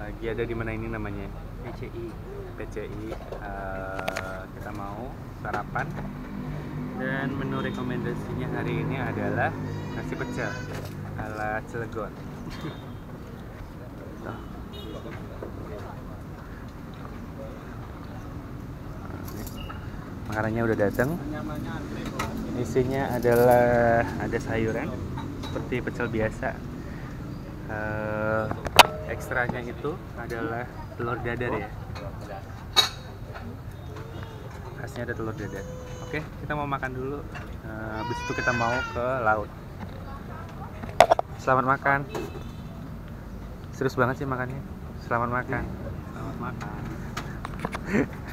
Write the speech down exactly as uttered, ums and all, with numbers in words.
lagi ada di mana ini namanya? P C I. P C I. Uh, kita mau sarapan dan menu rekomendasinya hari ini adalah nasi pecel ala Cilegon. Tuh. Makanannya udah datang. Isinya adalah ada sayuran seperti pecel biasa. Uh, ekstranya itu adalah telur dadar ya. Khasnya ada telur dadar. Oke, kita mau makan dulu. Uh, habis itu kita mau ke laut. Selamat makan. Serius banget sih makannya. Selamat makan. Selamat makan.